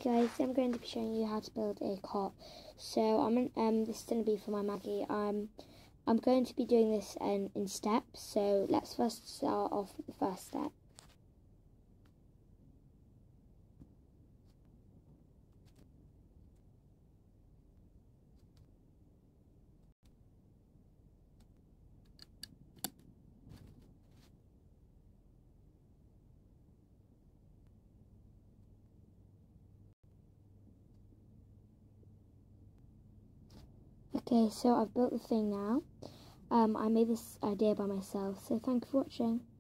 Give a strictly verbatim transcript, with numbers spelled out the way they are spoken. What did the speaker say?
guys, I'm going to be showing you how to build a cot. So I'm in, um this is going to be for my Maggie. Um I'm going to be doing this in, in steps. So let's first start off with the first step. Okay, so I've built the thing now. Um, I made this idea by myself, so thank you for watching.